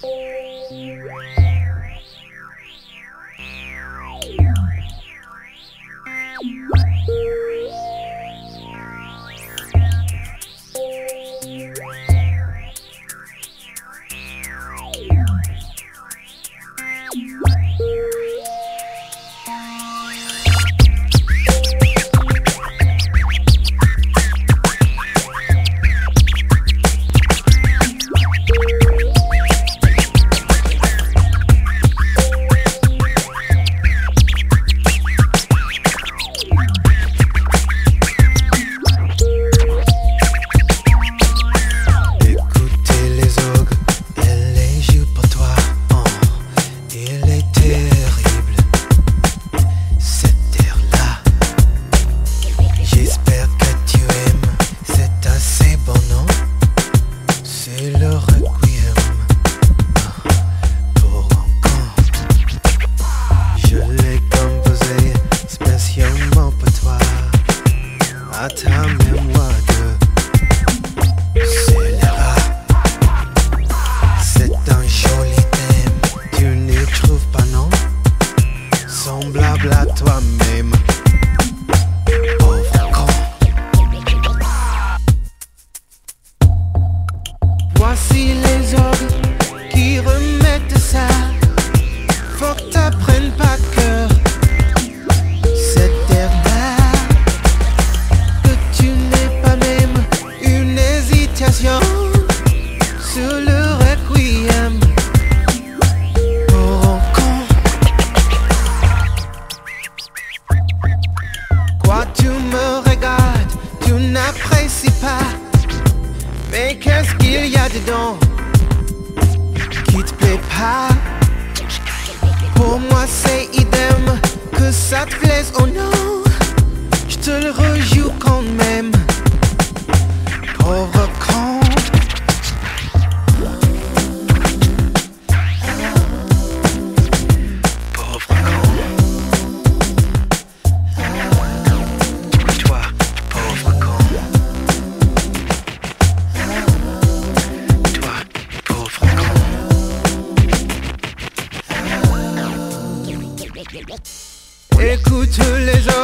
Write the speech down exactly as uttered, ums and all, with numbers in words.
À ta mémoire de scélérat. C'est un joli thème, tu ne trouves pas non? Semblable à toi-même, pauvre con. Voici les orgues qui remettent ça. Faut que t'apprennes par cœur cette terre-là, que tu n'es pas même une hésitation sur le requiem pour un con. Quoi, tu me regardes, tu n'apprécies pas, mais qu'est-ce qu'il y a dedans qui te plaît pas? Pour moi c'est idem, que ça te plaise ou non, je te le rejoue quand même, pauvre con. Pauvre con. Toi, pauvre con. Toi, pauvre con. Écoute les autres.